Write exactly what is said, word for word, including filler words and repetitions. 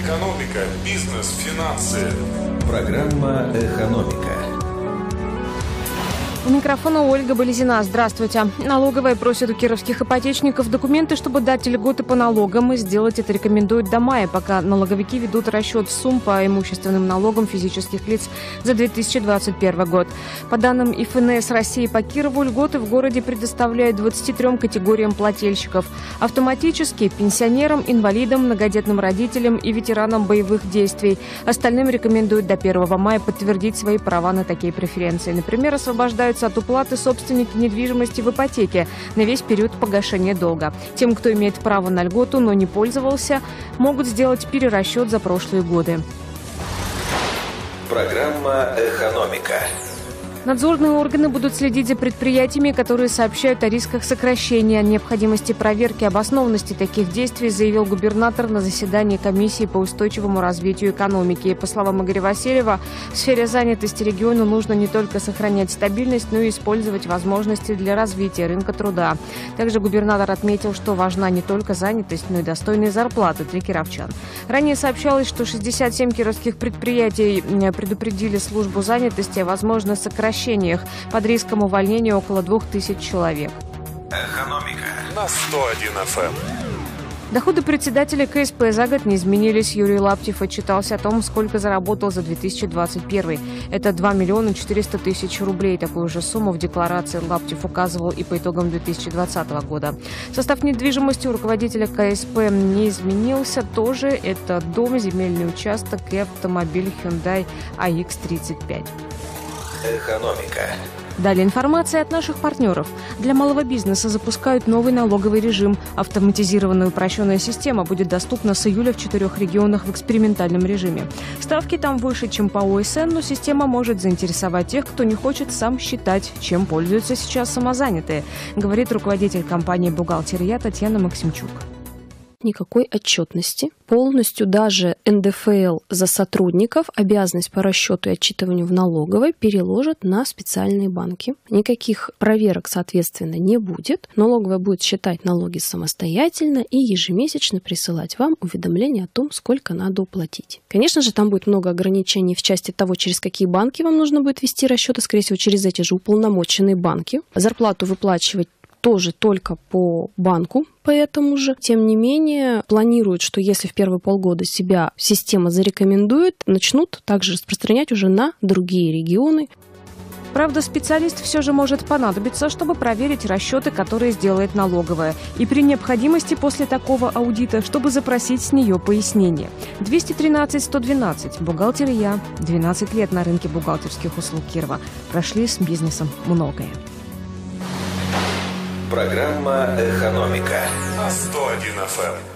Экономика, бизнес, финансы. Программа «Экономика». У микрофона Ольга Болезина. Здравствуйте. Налоговая просит у кировских ипотечников документы, чтобы дать льготы по налогам, и сделать это рекомендует до мая, пока налоговики ведут расчет сумм по имущественным налогам физических лиц за две тысячи двадцать первый год. По данным ИФНС России по Кирову, льготы в городе предоставляют двадцати трём категориям плательщиков. Автоматически пенсионерам, инвалидам, многодетным родителям и ветеранам боевых действий. Остальным рекомендуют до первого мая подтвердить свои права на такие преференции. Например, освобождаются от уплаты собственники недвижимости в ипотеке на весь период погашения долга. Тем, кто имеет право на льготу, но не пользовался, могут сделать перерасчет за прошлые годы. Программа «Экономика». Надзорные органы будут следить за предприятиями, которые сообщают о рисках сокращения. О необходимости проверки обоснованности таких действий заявил губернатор на заседании комиссии по устойчивому развитию экономики. По словам Игоря Васильева, в сфере занятости региону нужно не только сохранять стабильность, но и использовать возможности для развития рынка труда. Также губернатор отметил, что важна не только занятость, но и достойные зарплаты для кировчан. Ранее сообщалось, что шестьдесят семь кировских предприятий предупредили службу занятости о возможном сокращении под риском увольнения около двух тысяч человек. Экономика на сто один эф эм. Доходы председателя ка эс пэ за год не изменились. Юрий Лаптев отчитался о том, сколько заработал за две тысячи двадцать первый. Это два миллиона четыреста тысяч рублей. Такую же сумму в декларации Лаптев указывал и по икогам две тысячи двадцатого года. Состав недвижимости у руководителя ка эс пэ не изменился. Тоже это дом, земельный участок и автомобиль Hyundai а икс тридцать пять. «Экономика». Далее информация от наших партнеров. Для малого бизнеса запускают новый налоговый режим. Автоматизированная упрощенная система будет доступна с июля в четырех регионах в экспериментальном режиме. Ставки там выше, чем по о эс эн, но система может заинтересовать тех, кто не хочет сам считать, чем пользуются сейчас самозанятые, говорит руководитель компании «Бухгалтерия» Татьяна Максимчук. Никакой отчетности. Полностью даже эн дэ эф эл за сотрудников обязанность по расчету и отчитыванию в налоговой переложат на специальные банки. Никаких проверок, соответственно, не будет. Налоговая будет считать налоги самостоятельно и ежемесячно присылать вам уведомления о том, сколько надо уплатить. Конечно же, там будет много ограничений в части того, через какие банки вам нужно будет вести расчеты, скорее всего, через эти же уполномоченные банки. Зарплату выплачивать тоже только по банку, поэтому же. Тем не менее, планируют, что если в первые полгода себя система зарекомендует, начнут также распространять уже на другие регионы. Правда, специалист все же может понадобиться, чтобы проверить расчеты, которые сделает налоговая. И при необходимости после такого аудита, чтобы запросить с нее пояснение. двести тринадцать сто двенадцать. Бухгалтерия. двенадцать лет на рынке бухгалтерских услуг Кирова. Прошли с бизнесом многое. Программа «Экономика» на сто один эф эм.